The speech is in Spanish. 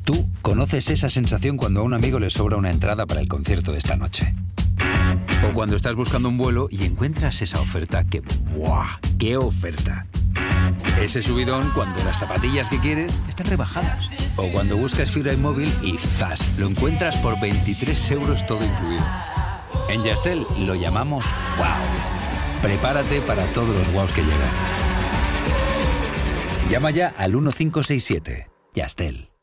Tú conoces esa sensación cuando a un amigo le sobra una entrada para el concierto de esta noche. O cuando estás buscando un vuelo y encuentras esa oferta que... ¡buah! ¡Qué oferta! Ese subidón cuando las zapatillas que quieres están rebajadas. O cuando buscas fibra y móvil y ¡zas! Lo encuentras por 23 euros todo incluido. En Yastel lo llamamos wow. Prepárate para todos los wows que llegan. Llama ya al 1567. Yastel.